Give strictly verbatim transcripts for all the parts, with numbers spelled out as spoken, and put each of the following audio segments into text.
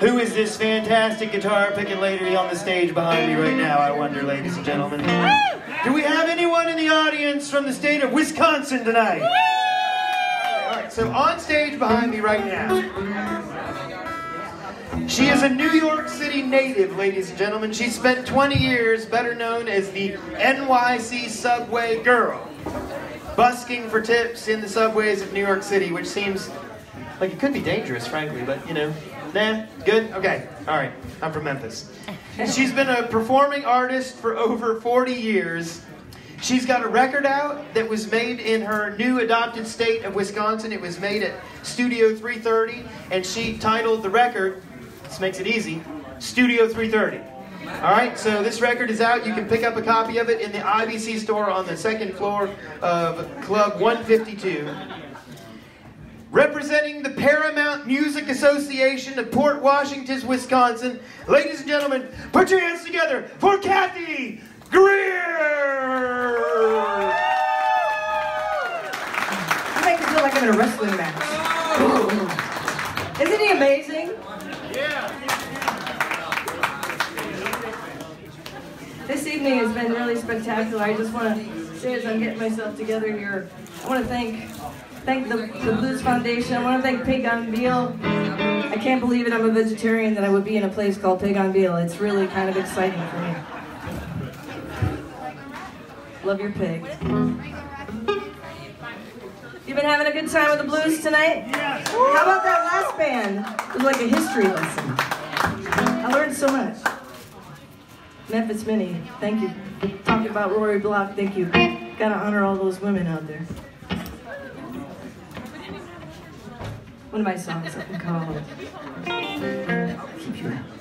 Who is this fantastic guitar picking lady on the stage behind me right now, I wonder, ladies and gentlemen? Do we have anyone in the audience from the state of Wisconsin tonight? All right, so on stage behind me right now, she is a New York City native, ladies and gentlemen. She spent twenty years, better known as the N Y C subway girl, busking for tips in the subways of New York City, which seems like it could be dangerous, frankly, but, you know, nah, good? Okay, all right, I'm from Memphis. She's been a performing artist for over forty years. She's got a record out that was made in her new adopted state of Wisconsin. It was made at Studio three thirty, and she titled the record, this makes it easy, Studio three thirty. All right, so this record is out. You can pick up a copy of it in the I B C store on the second floor of Club one fifty-two. Representing the Paramount Music Association of Port Washington, Wisconsin, ladies and gentlemen, put your hands together for Cathy Grier! You make me feel like I'm in a wrestling match. Isn't he amazing? Yeah. This evening has been really spectacular. I just want to say, as I'm getting myself together here, I want to thank thank the, the Blues Foundation. I want to thank Pig On Beale. I can't believe it, I'm a vegetarian, that I would be in a place called Pig On Beale. It's really kind of exciting for me. Love your pig. You been having a good time with the blues tonight? Yes. How about that last band? It was like a history lesson. I learned so much. Memphis Mini, thank you. Talking about Rory Block, thank you. Gotta honor all those women out there. One of my songs I can call Keep You Out.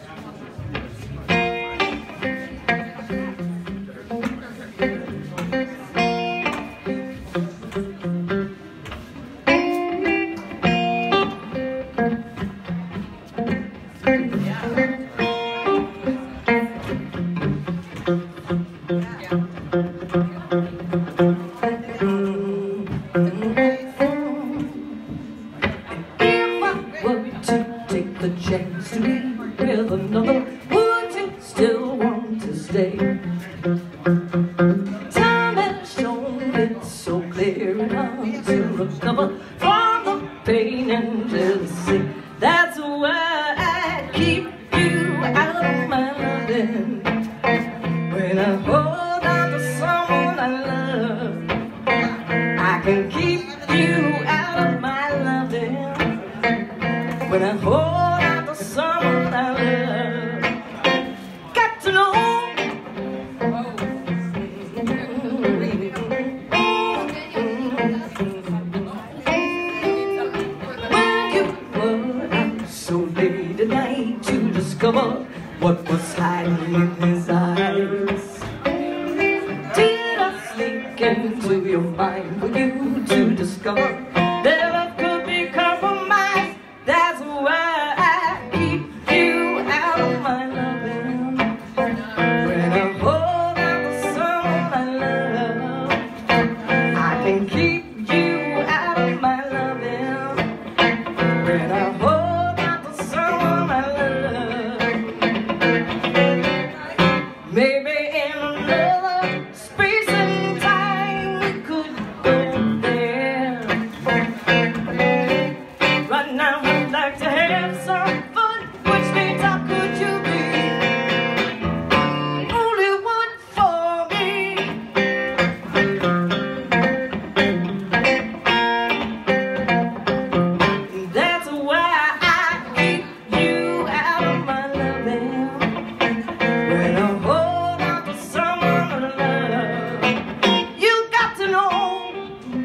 What was hiding in his eyes? Did I sneak into your mind for you to discover that love could be compromised? That's why I keep you out of my loving. When I hold out to someone I love, I can keep you out of my loving. When I hold out to someone I love, maybe in another space and time we could go there. Right now I'd like to have some fun. Which means how could you be only one for me? That's why I keep you out of my loving. When I hold out to someone I love, you got to know.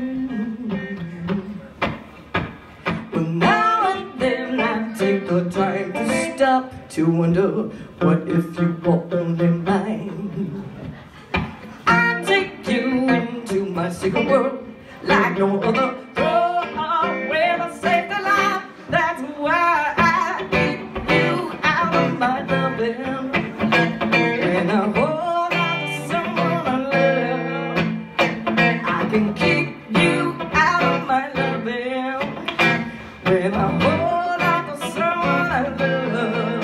But now and then I take the time to stop to wonder, what if you were only mine? I take you into my secret world like no other. Throw away the safety line. That's why I keep you out of my loving. When I hold out to someone I love, I can keep you out of my loving. When I hold out to someone I love,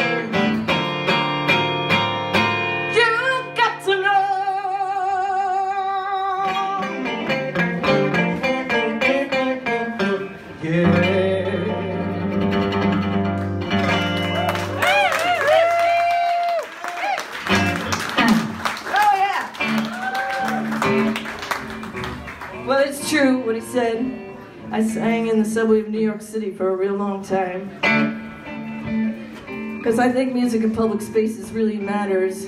said, I sang in the subway of New York City for a real long time. Because I think music in public spaces really matters.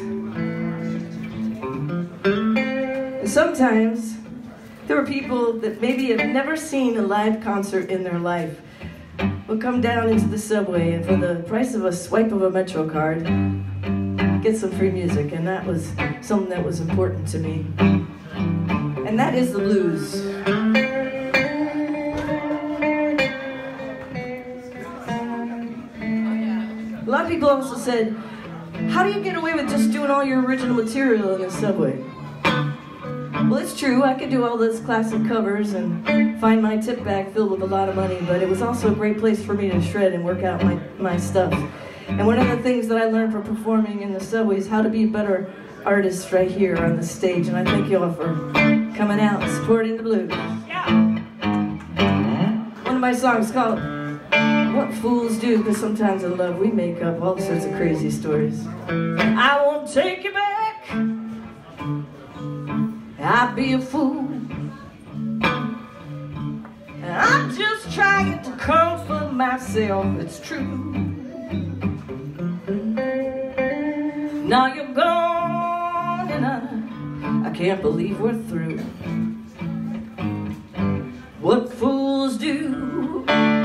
And sometimes there are people that maybe have never seen a live concert in their life will come down into the subway and for the price of a swipe of a Metro card, get some free music. And that was something that was important to me. And that is the blues. A lot of people also said, how do you get away with just doing all your original material in the subway? Well, it's true, I could do all those classic covers and find my tip bag filled with a lot of money, but it was also a great place for me to shred and work out my, my stuff. And one of the things that I learned from performing in the subway is how to be a better artist right here on the stage, and I thank you all for coming out and supporting the blues. Yeah. One of my songs called What Fools Do, because sometimes in love we make up all sorts of crazy stories. I won't take you back. I'd be a fool. And I'm just trying to comfort myself, it's true. Now you're gone and I, I can't believe we're through. What fools do.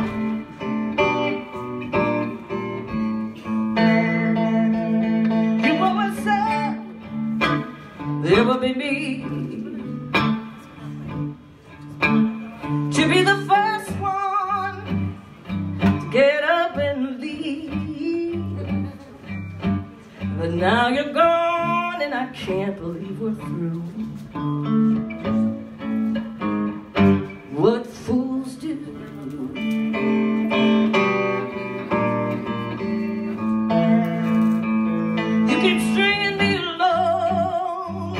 You always said there would be me to be the first one to get up and leave. But now you're gone and I can't believe we're through. What fools do. You keep stringing me along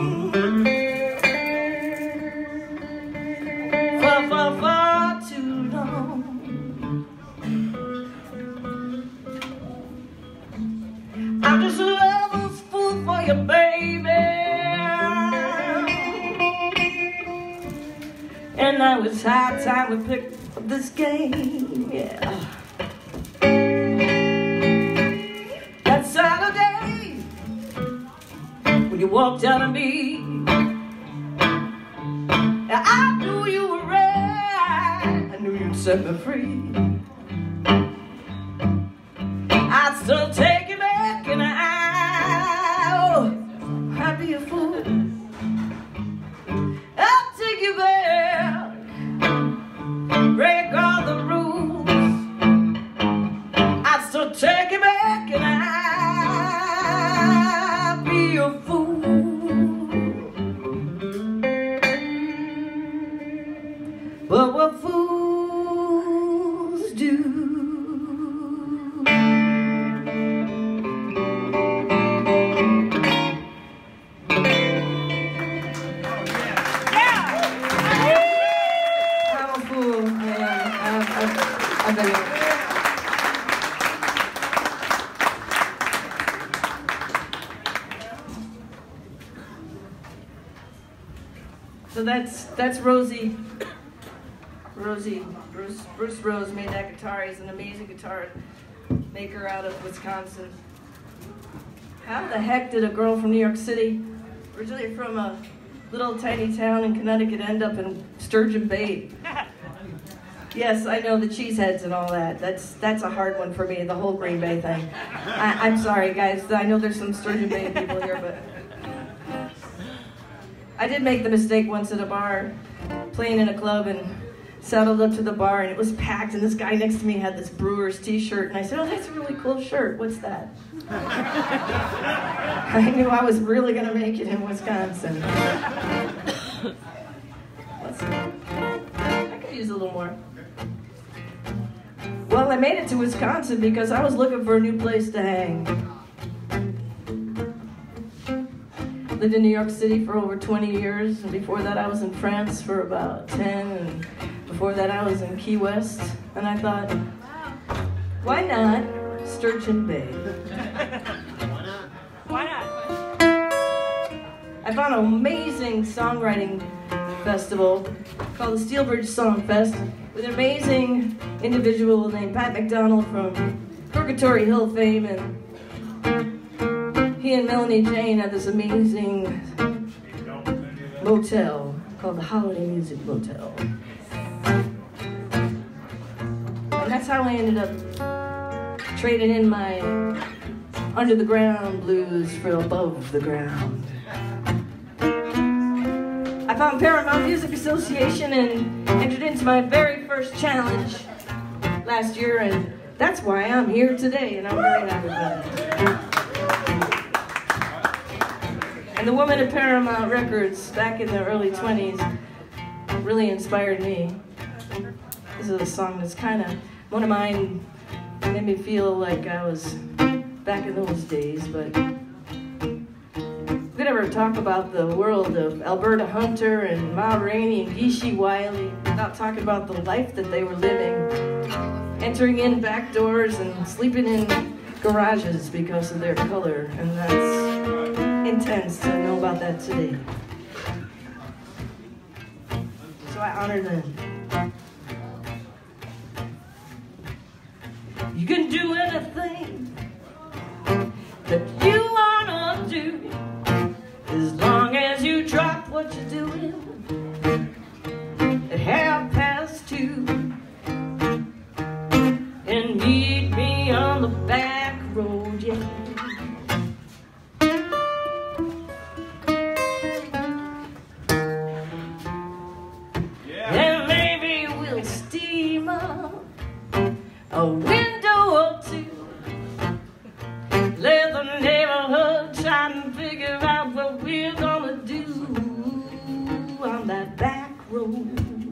far, far, far too long. I'm just a lover's fool for you, baby. And now it's high time we pick up this game, yeah. That Saturday when you walked out on me, I knew you were right, I knew you'd set me free. I'd still take you back and I'll, I'd be a fool. I'll take you back, break all the rules. I'd still take you back and I'll be a fool. But what fools do. So that's that's Rosie. Rosie, Bruce, Bruce Rose made that guitar. He's an amazing guitar maker out of Wisconsin. How the heck did a girl from New York City, originally from a little tiny town in Connecticut, end up in Sturgeon Bay? Yes, I know, the cheeseheads and all that. That's that's a hard one for me, the whole Green Bay thing. I, I'm sorry, guys. I know there's some Sturgeon Bay people here, but I did make the mistake once at a bar, playing in a club, and settled up to the bar, and it was packed, and this guy next to me had this Brewers t-shirt, and I said, oh, that's a really cool shirt. What's that? I knew I was really going to make it in Wisconsin. Let's see. I could use a little more. Well, I made it to Wisconsin because I was looking for a new place to hang. Lived in New York City for over twenty years, and before that I was in France for about ten, and before that I was in Key West, and I thought, why not Sturgeon Bay? Why not? I found an amazing songwriting festival called the Steelbridge Song Fest with an amazing individual named Pat McDonald from Purgatory Hill fame, and he and Melanie Jane had this amazing motel called the Holiday Music Motel. And that's how I ended up trading in my under the ground blues for above the ground. I found Paramount Music Association and entered into my very first challenge last year, and that's why I'm here today, and I'm very happy about it. And the woman at Paramount Records back in the early twenties really inspired me. This is a song that's kind of one of mine, made me feel like I was back in those days, but we could ever talk about the world of Alberta Hunter and Ma Rainey and Geeshie Wiley without talking about the life that they were living, entering in back doors and sleeping in garages because of their color, and that's intense to know about that today. So I honor them. You can do anything that you wanna do, as long as you drop what you're doing at half past two and meet me on the back road, yeah. Yeah. And maybe we'll steam up a window or two, let the neighborhood try and figure out what we're gonna do on that back road.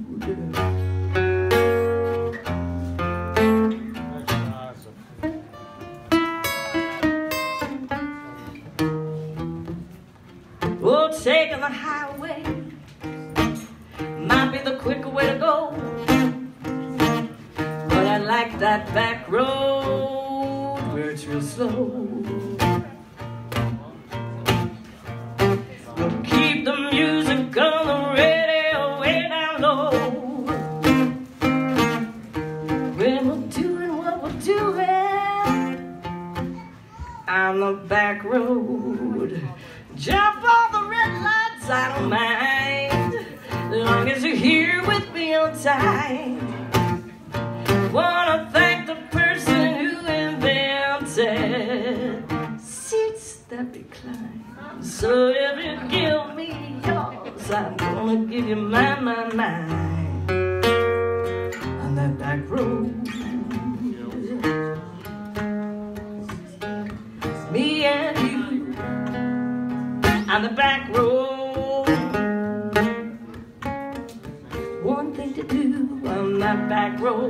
Oh, taking the highway might be the quicker way to go, but I like that back road where it's real slow. We'll keep the music on the radio way down low, when we're doing what we're doing on the back road. Jump on the red lights, I don't mind, as long as you're here with me on time. Wanna thank the person who invented seats that recline. So if you give me yours, I'm gonna give you mine, mine, mine on that back road. Me and you on the back road. One thing to do on that back road.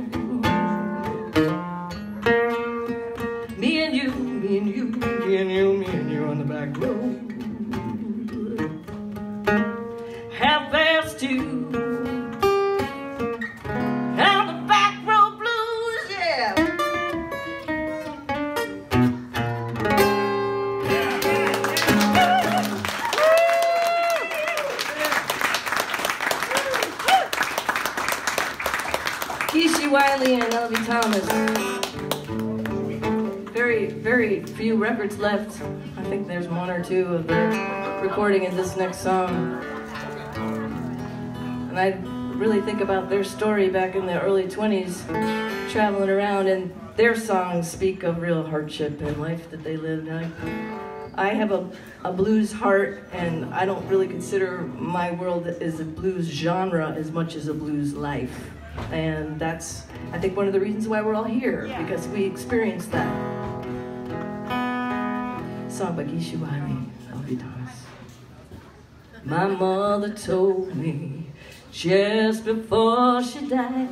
Me and you, me and you, me and you, me and you on the back road. Half past two on the back road blues, yeah. Geeshie Wiley and L B Thomas. Very, very few records left. I think there's one or two of their recording in this next song. And I really think about their story back in the early twenties, traveling around, and their songs speak of real hardship and life that they lived. I, I have a, a blues heart, and I don't really consider my world as a blues genre as much as a blues life. And that's, I think, one of the reasons why we're all here, because we experienced that. Song by Geeshie Wiley, L B Thomas. My mother told me just before she died,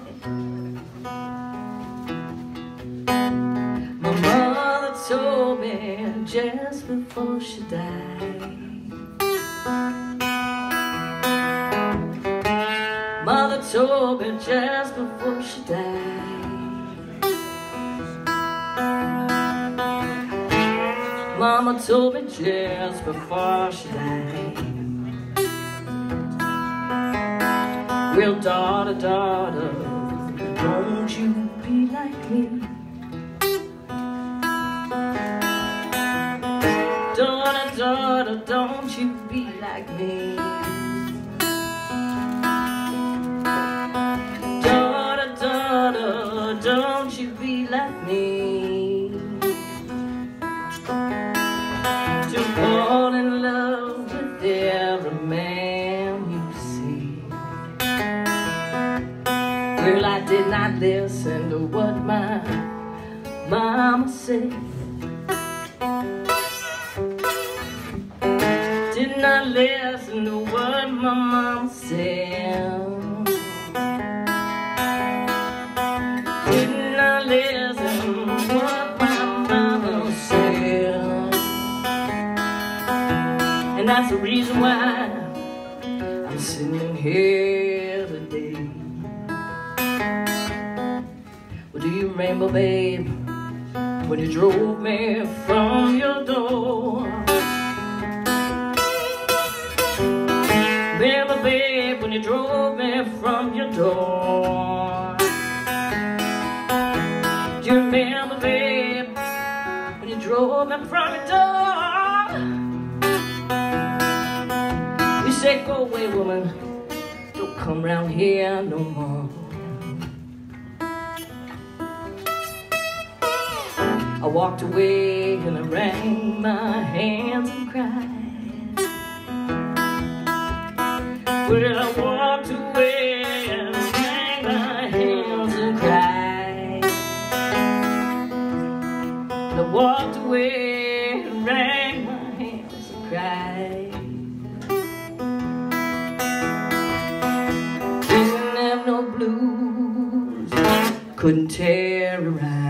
my mother told me just before she died, mother told me just before she died, Mama told me just before she died, Well, daughter, daughter, don't you be like me. Daughter, daughter, don't you be like me. Daughter, daughter, don't you be like me. To fall in love with every man you see. Well, I did not listen to what my mama said. Did not listen to what my mama said. Did not listen to what my mama said. And that's the reason why I'm sitting here today. Well, do you remember, babe, when you drove me from your door? Remember, babe, when you drove me from your door? Do you remember, babe, when you drove me from your door? You said, go away, woman, don't come round here no more. I walked away and I wrung my hands and cried. Well, I walked away and wrung my hands and cried. And I walked away and wrung my hands and cried. Didn't have no blues, couldn't tear around.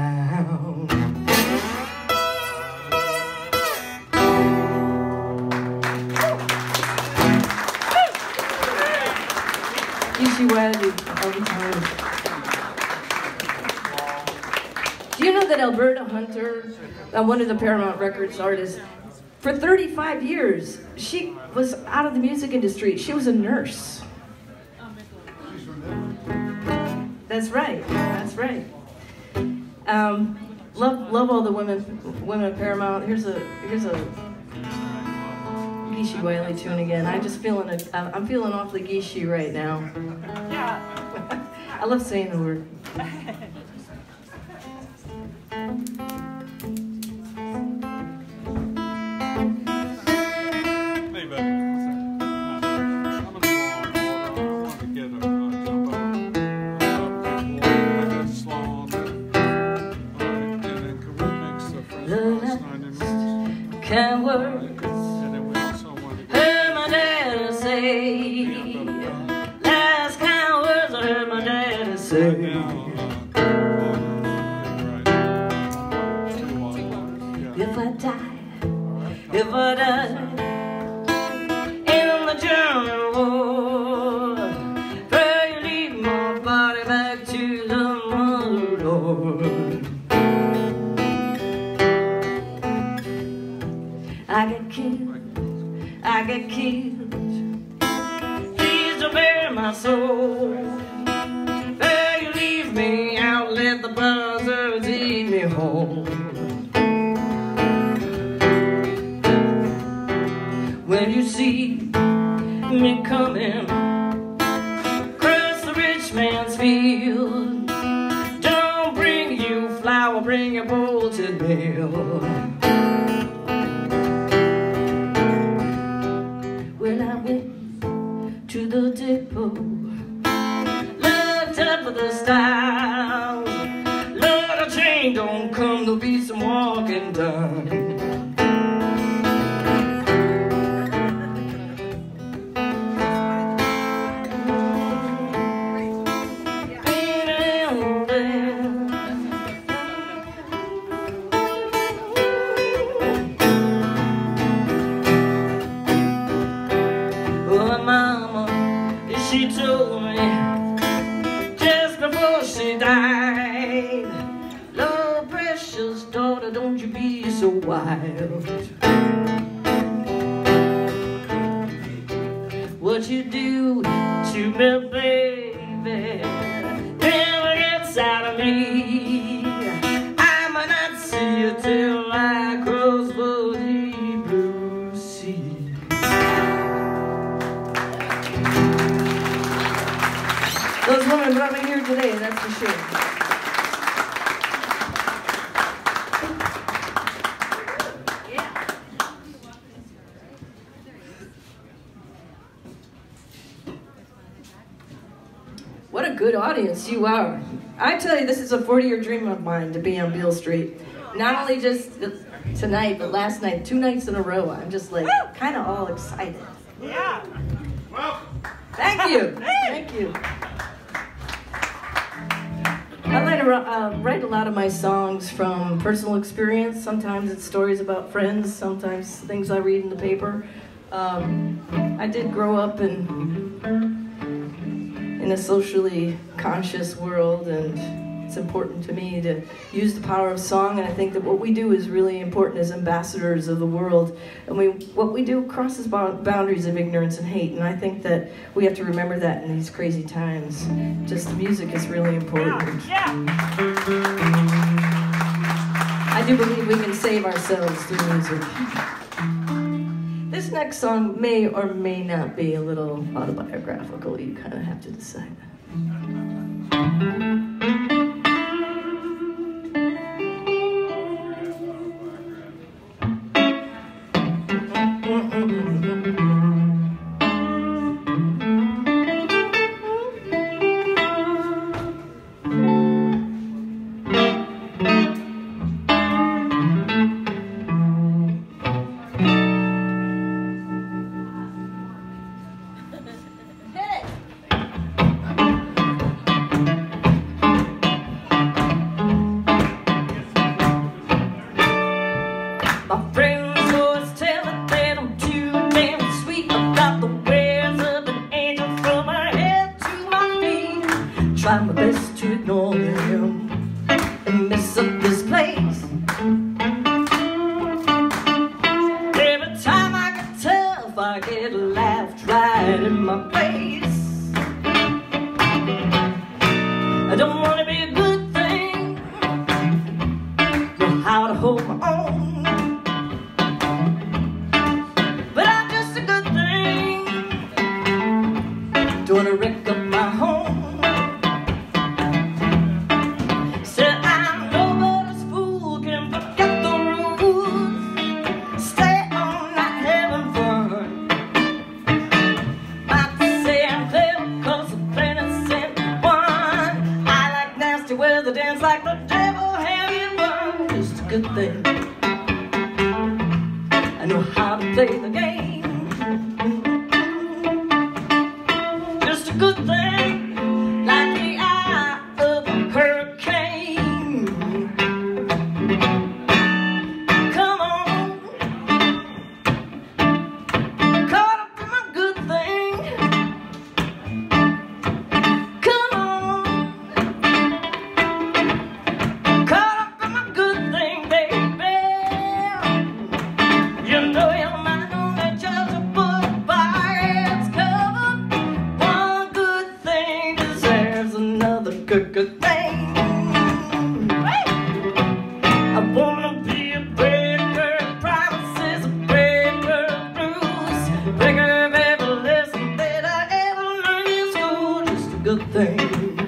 Do you know that Alberta Hunter, uh, one of the Paramount Records artists, for thirty-five years, she was out of the music industry. She was a nurse. That's right. That's right. Um, love, love all the women, women of Paramount. Here's a, here's a Geeshie Wiley tune again. I just feeling a, I'm feeling awfully geeshie right now. Yeah. I love saying the word. Hey, baby. I'm gonna go on order. I want to get a uh, jump out. Uh, get slow on there. Uh, and then can we mix the French fries ninety minutes? Can work. And then we also want to get Heard my daddy say. Last kind of words I heard my daddy say. right now. Uh, If I die, if I die in the German war, pray you leave my body back to the mother Lord. I get killed, I get killed. Please don't bury my soul. Pray you leave me out, let the buzzards eat me whole. When you see me coming across the rich man's field, don't bring you flour, bring a bolted meal. When I went to the depot, looked up at the stars, Lord, a train don't come, there'll be some walking done. She told me just before she died, Lord, precious daughter, don't you be so wild. What you do to me, babe, appreciate it. What a good audience you are. I tell you, this is a forty-year dream of mine to be on Beale Street. Not only just tonight, but last night, two nights in a row. I'm just like kind of all excited. Yeah. Thank you. Thank you. I like to uh, write a lot of my songs from personal experience. Sometimes it's stories about friends, sometimes things I read in the paper. Um, I did grow up in in a socially conscious world, and it's important to me to use the power of song, and I think that what we do is really important as ambassadors of the world, and we what we do crosses boundaries of ignorance and hate, and I think that we have to remember that in these crazy times. Just the music is really important. Yeah. I do believe we can save ourselves through music. This next song may or may not be a little autobiographical. You kind of have to decide try my best to ignore him and mess up this place. Every time I get tough, I get laughed right in my face. I don't want to be a good thing, know how to hold my own, but I'm just a good thing, don't want to wreck up my home. Like the devil, have you won? Just a good thing, I know how to play the game. Just a good thing, like the eye of a hurricane. Come on, caught up in my good thing. Come on. Good, good thing. I wanna be a breaker, promises a breaker, blues, breaker of every lesson that I ever learned in school. Just a good thing,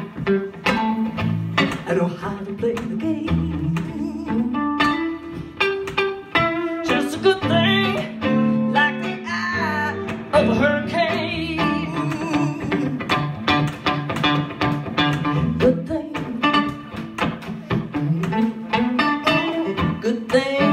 I know how to play the game. Just a good thing, like the eye of a hurricane. Good thing, good thing.